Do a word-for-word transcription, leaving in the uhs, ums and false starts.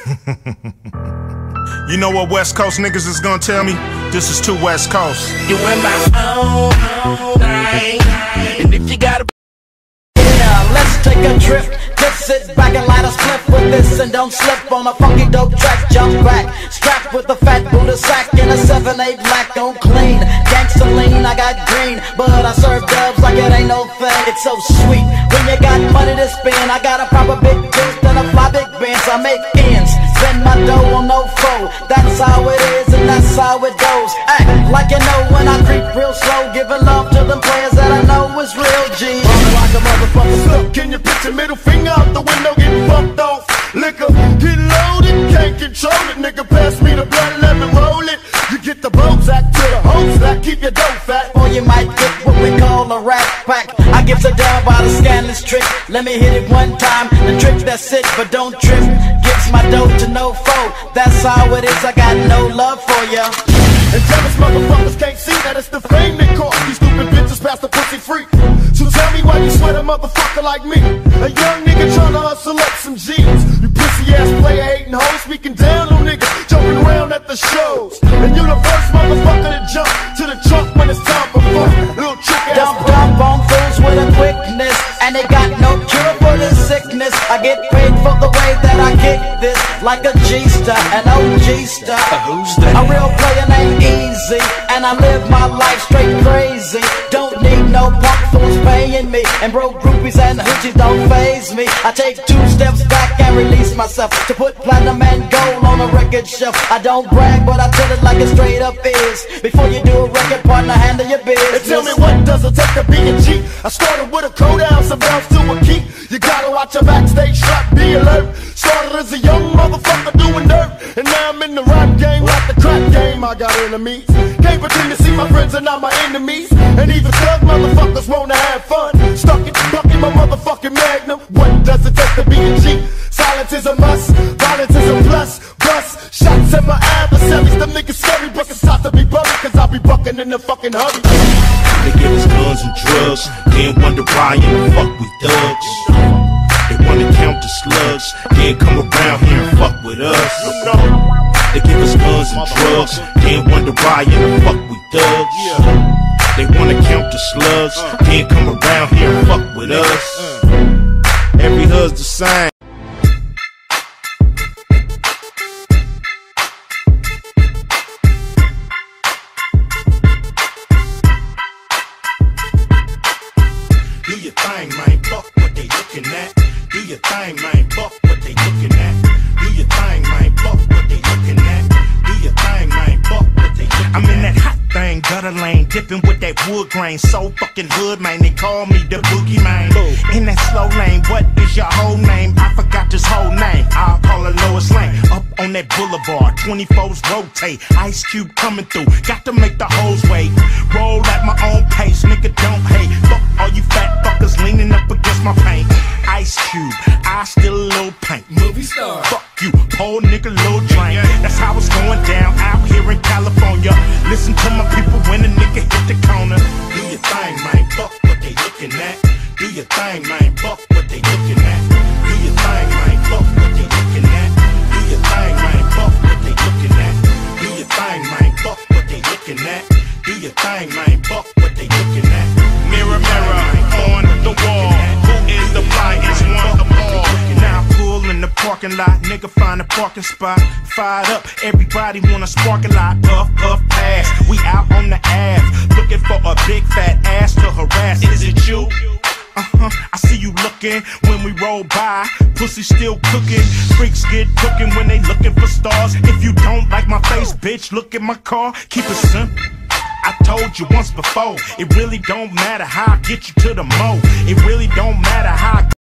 You know what West Coast niggas is gonna tell me? This is too West Coast. You in my own, own thing. And if you gotta, yeah, let's take a trip. Just sit back and light a spliff with this and don't slip on a funky dope track. Jump back, strapped with a fat Buddha sack and a seven eight black on clean. Gangsta lean, I got green, but I serve dubs like it ain't no thing. It's so sweet when you got money to spend. I got a proper big bitch and a fly big Benz. I make ends, spend my dough on no foe. That's how it is and that's how it goes. Act like you know when I creep real slow, giving love to them players that I know is real G. Like a motherfucker stuck in your picture, middle finger out the window, getting bumped off. Liquor, get loaded, can't control it. Nigga, pass me the blunt, let me roll it. You get the Bozak to the hoes that keep your dough fat. Or you might get what we call a rat pack. I get so down by the scandalous trick. Let me hit it one time, the trick that's it, but don't trip. Gives my dough to no foe. That's how it is, I got no love for ya. And jealous motherfuckers can't see that it's the fame that cost these stupid bitches past the pussy freak. So tell me why you sweat a motherfucker like me, a young nigga tryna hustle up some G's. You pussy ass player hating hoes, speaking down on niggas, jumping around at the shows. And you the first motherfucker to jump to the trunk when it's time for fun. Little trick ass Dump dump on fools with a quickness, and they got no cure for this sickness. I get paid for the way that I kick this, like a G-star, an O G-star. A real player named Easy, and I live my life straight crazy. Don't need no punk fools paying me, and broke groupies and hoochies don't faze me. I take two steps back and release myself to put platinum and gold on a record shelf. I don't brag, but I tell it like it straight up is. Before you do a record, partner, handle your business. And tell me what does it take to be a G? I started with a code ounce, a bounce to a key. You gotta watch your backstage shot, be alert. Started as a young motherfucker doing dirt, and now I'm in the rap game, like the crack game. I got enemies, can't pretend to see my friends are not my enemies. And even thug motherfuckers wanna have fun, stuck it, bucking my motherfucking magnum. What does it take to be a G? Silence is a must, violence is a plus. Bust shots at my adversaries, them niggas scary, but it's time to be buried, cause I'll be bucking in the fucking hurry. They give us guns and drugs, then wonder why in the fuck we thugs. They wanna count the slugs, then come around here and fuck with us. They give us guns and drugs, then wonder why in the fuck we thugs. They wanna count the slugs, then come around here and fuck with us. Every hood's the same. Do your thing, man, fuck what they looking at. Do your thing, man, fuck what they looking at. Do your thing, man, fuck what they looking at. Do your thing, man, fuck what they looking at. I'm in that hot thing, gutter lane, dipping with that wood grain. So fucking hood, man, they call me the boogie man. In that slow lane, what is your whole name? I forgot his whole name, I'll call it Lois Lane. Up on that boulevard, twenty-fours rotate. Ice Cube coming through, got to make the hoes wait. Roll at my own pace, nigga don't hate. Fuck all you fat fuckers leaning up against my paint. Ice Cube, I still a little paint. Movie star. Fuck you, poor nigga, little drain. That's how it's going down out here in California. Listen to my people when a nigga hit the corner. Do your thing, man, fuck what they looking at. Do your thing, man, fuck what they looking at. Do your thing, man, fuck what they looking at. Do your thing, man, fuck what they looking at. Do your thing, man, fuck what they looking at. Do your thing, man, fuck what they looking at. Mirror, mirror, on the wall, who is the brightest one of all? Now I pull in the parking lot, nigga find a parking spot. Fired up, everybody wanna spark a lot. Puff, puff, pass, we out on the Ave, looking for a big fat ass to harass. Is it you? Uh-huh, I see you looking when we roll by. Pussy still cooking, freaks get cooking when they looking for stars. If you don't like my face, bitch, look at my car. Keep it simple. I told you once before, it really don't matter how I get you to the mo. It really don't matter how I